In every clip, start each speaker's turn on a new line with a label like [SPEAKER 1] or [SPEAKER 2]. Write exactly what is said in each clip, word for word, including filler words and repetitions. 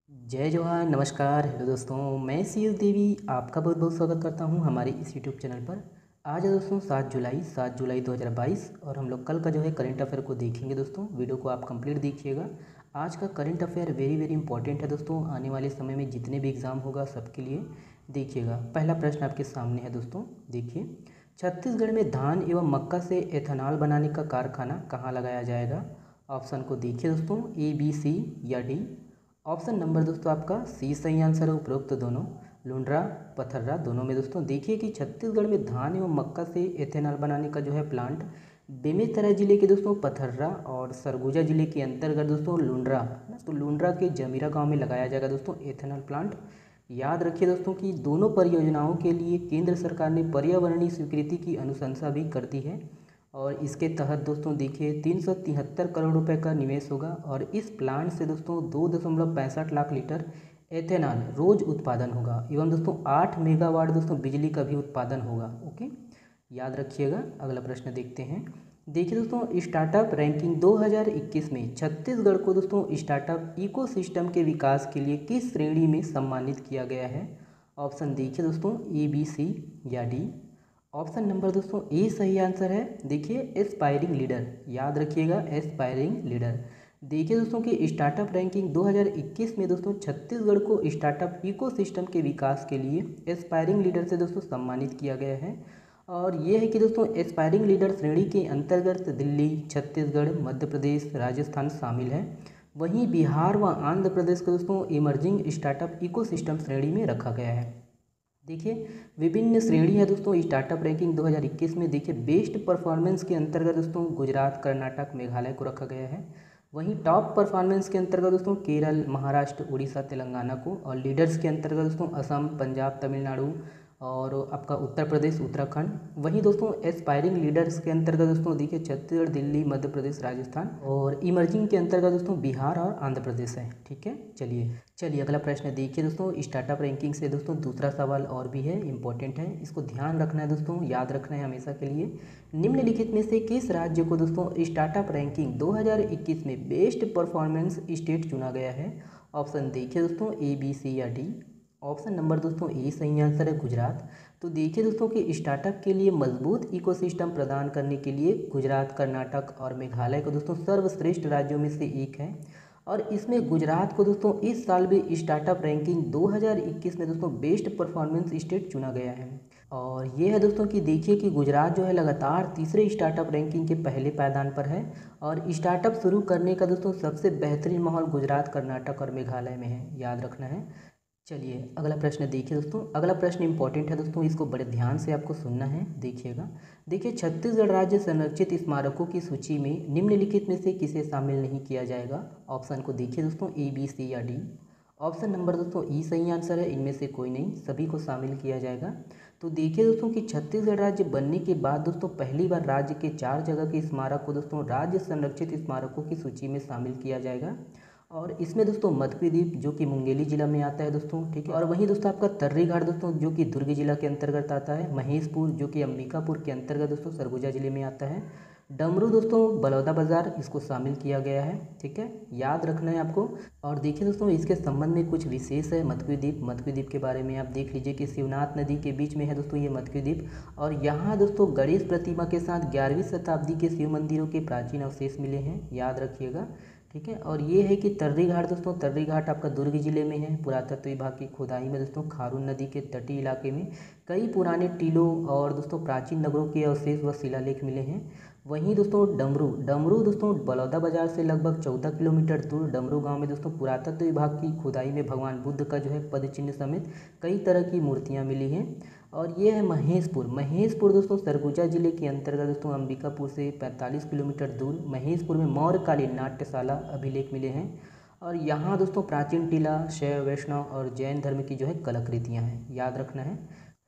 [SPEAKER 1] जय जवाहर, नमस्कार, हेलो दोस्तों। मैं सी एस देवी आपका बहुत बहुत स्वागत करता हूं हमारे इस यूट्यूब चैनल पर। आज है दोस्तों सात जुलाई सात जुलाई दो हज़ार बाईस और हम लोग कल का जो है करंट अफेयर को देखेंगे। दोस्तों वीडियो को आप कंप्लीट देखिएगा। आज का current affair very very important है दोस्तों। आने वाले समय में जितने भी एग्ज़ाम होगा सबके लिए देखिएगा। पहला प्रश्न आपके सामने है दोस्तों, देखिए। छत्तीसगढ़ में धान एवं मक्का से एथेनॉल बनाने का कारखाना कहाँ लगाया जाएगा? ऑप्शन को देखिए दोस्तों, ए बी सी या डी। ऑप्शन नंबर दोस्तों आपका सी सही आंसर है। उपरोक्त दोनों लुंड्रा पथर्रा दोनों में दोस्तों देखिए कि छत्तीसगढ़ में धान एवं मक्का से एथेनॉल बनाने का जो है प्लांट बेमेतरा जिले के दोस्तों पथर्रा और सरगुजा जिले के अंतर्गत दोस्तों लुंड्रा है ना, तो लुंड्रा के जमीरा गांव में लगाया जाएगा दोस्तों एथेनॉल प्लांट। याद रखिए दोस्तों कि दोनों परियोजनाओं के लिए केंद्र सरकार ने पर्यावरणीय स्वीकृति की अनुशंसा भी कर दी है और इसके तहत दोस्तों देखिए तीन सौ तिहत्तर करोड़ रुपए का निवेश होगा और इस प्लांट से दोस्तों दो दशमलव पैंसठ लाख लीटर एथेनॉल रोज उत्पादन होगा एवं दोस्तों आठ मेगावाट दोस्तों बिजली का भी उत्पादन होगा। ओके, याद रखिएगा। अगला प्रश्न देखते हैं। देखिए दोस्तों, स्टार्टअप रैंकिंग दो हज़ार इक्कीस में छत्तीसगढ़ को दोस्तों स्टार्टअप इकोसिस्टम के विकास के लिए किस श्रेणी में सम्मानित किया गया है? ऑप्शन देखिए दोस्तों, ए बी सी या डी। ऑप्शन नंबर दोस्तों ए सही आंसर है। देखिए एस्पायरिंग लीडर, याद रखिएगा एस्पायरिंग लीडर। देखिए दोस्तों कि स्टार्टअप रैंकिंग दो हज़ार इक्कीस में दोस्तों छत्तीसगढ़ को स्टार्टअप इकोसिस्टम के विकास के लिए एस्पायरिंग लीडर से दोस्तों सम्मानित किया गया है। और ये है कि दोस्तों एस्पायरिंग लीडर श्रेणी के अंतर्गत दिल्ली, छत्तीसगढ़, मध्य प्रदेश, राजस्थान शामिल है। वहीं बिहार व आंध्र प्रदेश को दोस्तों इमर्जिंग स्टार्टअप इकोसिस्टम श्रेणी में रखा गया है। देखिए विभिन्न श्रेणी है दोस्तों स्टार्टअप रैंकिंग दो हज़ार इक्कीस में। देखिए बेस्ट परफॉर्मेंस के अंतर्गत दोस्तों गुजरात, कर्नाटक, मेघालय को रखा गया है। वहीं टॉप परफॉर्मेंस के अंतर्गत दोस्तों केरल, महाराष्ट्र, उड़ीसा, तेलंगाना को, और लीडर्स के अंतर्गत दोस्तों असम, पंजाब, तमिलनाडु और आपका उत्तर प्रदेश, उत्तराखंड। वहीं दोस्तों एस्पायरिंग लीडर्स के अंतर्गत दोस्तों देखिए छत्तीसगढ़, दिल्ली, मध्य प्रदेश, राजस्थान, और इमर्जिंग के अंतर्गत दोस्तों बिहार और आंध्र प्रदेश है। ठीक है, चलिए चलिए अगला प्रश्न देखिए दोस्तों। स्टार्टअप रैंकिंग से दोस्तों दूसरा सवाल और भी है, इंपॉर्टेंट है, इसको ध्यान रखना है दोस्तों, याद रखना है हमेशा के लिए। निम्नलिखित में से किस राज्य को दोस्तों स्टार्टअप रैंकिंग दो हज़ार इक्कीस में बेस्ट परफॉर्मेंस स्टेट चुना गया है? ऑप्शन देखिए दोस्तों, ए बी सी या डी। ऑप्शन नंबर दोस्तों ए सही आंसर है, गुजरात। तो देखिए दोस्तों कि स्टार्टअप के लिए मजबूत इकोसिस्टम प्रदान करने के लिए गुजरात, कर्नाटक और मेघालय को दोस्तों सर्वश्रेष्ठ राज्यों में से एक है। और इसमें गुजरात को दोस्तों इस साल भी स्टार्टअप रैंकिंग दो हज़ार इक्कीस में दोस्तों बेस्ट परफॉर्मेंस स्टेट चुना गया है। और ये है दोस्तों कि देखिए कि गुजरात जो है लगातार तीसरे स्टार्टअप रैंकिंग के पहले पायदान पर है और स्टार्टअप शुरू करने का दोस्तों सबसे बेहतरीन माहौल गुजरात, कर्नाटक और मेघालय में है, याद रखना है। चलिए अगला प्रश्न देखिए दोस्तों। अगला प्रश्न इंपॉर्टेंट है दोस्तों, इसको बड़े ध्यान से आपको सुनना है, देखिएगा। देखिए छत्तीसगढ़ राज्य संरक्षित स्मारकों की सूची में निम्नलिखित में से किसे शामिल नहीं किया जाएगा? ऑप्शन को देखिए दोस्तों, ए बी सी या डी। ऑप्शन नंबर दोस्तों ई सही आंसर है, इनमें से कोई नहीं, सभी को शामिल किया जाएगा। तो देखिए दोस्तों कि छत्तीसगढ़ राज्य बनने के बाद दोस्तों पहली बार राज्य के चार जगह के स्मारक को दोस्तों राज्य संरक्षित स्मारकों की सूची में शामिल किया जाएगा। और इसमें दोस्तों मध्य द्वीप जो कि मुंगेली जिला में आता है दोस्तों, ठीक है। और वहीं दोस्तों आपका तर्री घाट दोस्तों जो कि दुर्ग जिला के अंतर्गत आता है। महेशपुर जो कि अंबिकापुर के अंतर्गत दोस्तों सरगुजा जिले में आता है। डमरू दोस्तों बलौदा बाजार, इसको शामिल किया गया है, ठीक है, याद रखना है आपको। और देखिए दोस्तों इसके संबंध में कुछ विशेष है। मध्य द्वीप मध्य द्वीप के बारे में आप देख लीजिए कि शिवनाथ नदी के बीच में है दोस्तों ये मध्य द्वीप। और यहाँ दोस्तों गणेश प्रतिमा के साथ ग्यारहवीं शताब्दी के शिव मंदिरों के प्राचीन अवशेष मिले हैं, याद रखिएगा, ठीक है। और ये है कि तर्री घाट दोस्तों, तर्री घाट आपका दुर्ग जिले में है। पुरातत्व विभाग की खुदाई में दोस्तों खारून नदी के तटीय इलाके में कई पुराने टीलों और दोस्तों प्राचीन नगरों के अवशेष व शिलालेख मिले हैं। वहीं दोस्तों डमरू डमरू दोस्तों बलौदा बाजार से लगभग चौदह किलोमीटर दूर डमरू गांव में दोस्तों पुरातत्व विभाग की खुदाई में भगवान बुद्ध का जो है पद चिन्ह समेत कई तरह की मूर्तियां मिली हैं। और ये है महेशपुर महेशपुर दोस्तों सरगुजा जिले के अंतर्गत दोस्तों अंबिकापुर से पैंतालीस किलोमीटर दूर महेशपुर में मौर्यकालीन नाट्यशाला अभिलेख मिले हैं। और यहाँ दोस्तों प्राचीन टीला, शैव, वैष्णव और जैन धर्म की जो है कलाकृतियाँ हैं, याद रखना है।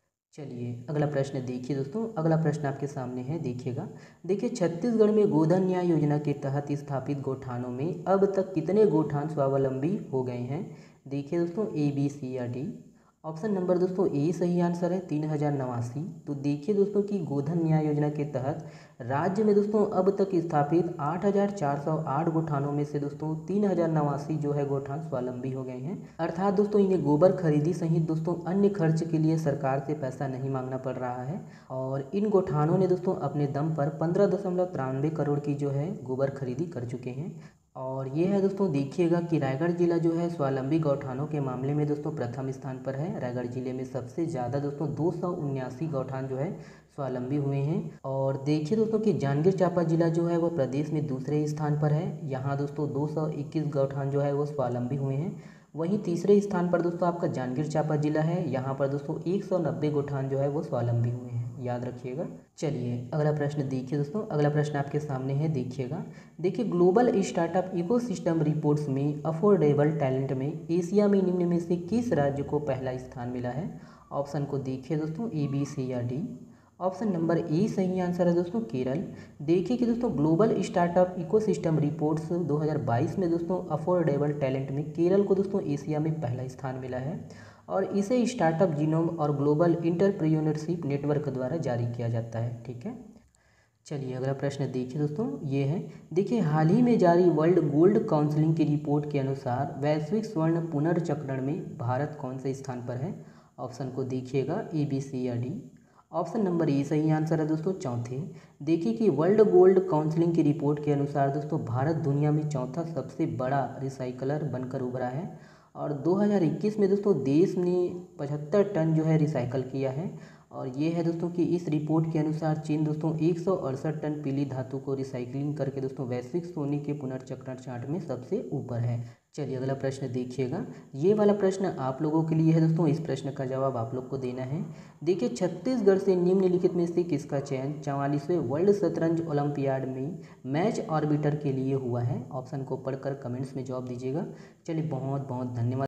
[SPEAKER 1] चलिए अगला प्रश्न देखिए दोस्तों। अगला प्रश्न आपके सामने है, देखिएगा। देखिए छत्तीसगढ़ में गोधन न्याय योजना के तहत स्थापित गौठानों में अब तक कितने गौठान स्वावलंबी हो गए हैं? देखिए दोस्तों, ए बी सी या डी। ऑप्शन नंबर दोस्तों ए सही आंसर है तीन हज़ार नवासी। तो देखिए दोस्तों कि गोधन न्याय योजना के तहत राज्य में दोस्तों अब तक स्थापित आठ हज़ार चार सौ आठ गोठानों में से दोस्तों तीन हज़ार नवासी जो है गोठान स्वावलंबी हो गए हैं। अर्थात दोस्तों इन्हें गोबर खरीदी सहित दोस्तों अन्य खर्च के लिए सरकार से पैसा नहीं मांगना पड़ रहा है और इन गोठानों ने दोस्तों अपने दम पर पंद्रह दशमलव तिरानवे करोड़ की जो है गोबर खरीदी कर चुके हैं। और ये है दोस्तों देखिएगा कि रायगढ़ जिला जो है स्वावलंबी गौठानों के मामले में दोस्तों प्रथम स्थान पर है। रायगढ़ जिले में सबसे ज़्यादा दोस्तों दो सौ उन्यासी गौठान जो है स्वावलंबी हुए हैं। और देखिए दोस्तों कि जांजगीर चांपा जिला जो है वो प्रदेश में दूसरे स्थान पर है। यहाँ दोस्तों दो सौ इक्कीस गौठान जो है वो स्वावलंबी हुए हैं। वहीं तीसरे स्थान पर दोस्तों आपका जांजगीर चांपा जिला है। यहाँ पर दोस्तों एक सौ नब्बे गोठान जो है वो स्वावलंबी हुए हैं, याद रखिएगा। चलिए अगला प्रश्न देखिए दोस्तों, अगला प्रश्न आपके सामने है, देखिएगा। देखिए ग्लोबल स्टार्टअप इकोसिस्टम रिपोर्ट्स में अफोर्डेबल टैलेंट में एशिया में निम्न में से किस राज्य को पहला स्थान मिला है? ऑप्शन को देखिए दोस्तों, ए बी सी या डी। ऑप्शन नंबर ए सही आंसर है दोस्तों केरल। देखिए कि दोस्तों ग्लोबल स्टार्टअप इकोसिस्टम रिपोर्ट्स दो हज़ार बाईस में दोस्तों अफोर्डेबल टैलेंट में केरल को दोस्तों एशिया में पहला स्थान मिला है और इसे स्टार्टअप जीनोम और ग्लोबल इंटरप्रेन्योरशिप नेटवर्क द्वारा जारी किया जाता है, ठीक है। चलिए अगला प्रश्न देखिए दोस्तों, ये है, देखिए हाल ही में जारी वर्ल्ड गोल्ड काउंसिल की रिपोर्ट के अनुसार वैश्विक स्वर्ण पुनर्चक्रण में भारत कौन से स्थान पर है? ऑप्शन को देखिएगा, ए बी सी या डी। ऑप्शन नंबर ए सही आंसर है दोस्तों चौथे। देखिए कि वर्ल्ड गोल्ड काउंसिल की रिपोर्ट के अनुसार दोस्तों भारत दुनिया में चौथा सबसे बड़ा रिसाइकलर बनकर उभरा है और दो हज़ार इक्कीस में दोस्तों देश ने पचहत्तर टन जो है रिसाइकल किया है। और ये है दोस्तों कि इस रिपोर्ट के अनुसार चीन दोस्तों एक सौ अड़सठ टन पीली धातु को रिसाइकलिंग करके दोस्तों वैश्विक सोने के पुनर्चक्रण चार्ट में सबसे ऊपर है। चलिए अगला प्रश्न देखिएगा, ये वाला प्रश्न आप लोगों के लिए है दोस्तों। इस प्रश्न का जवाब आप लोग को देना है। देखिए छत्तीसगढ़ से निम्नलिखित में से किसका चयन चौवालीसवें वर्ल्ड शतरंज ओलंपियाड में मैच ऑर्बिटर के लिए हुआ है? ऑप्शन को पढ़कर कमेंट्स में जवाब दीजिएगा। चलिए बहुत बहुत धन्यवाद।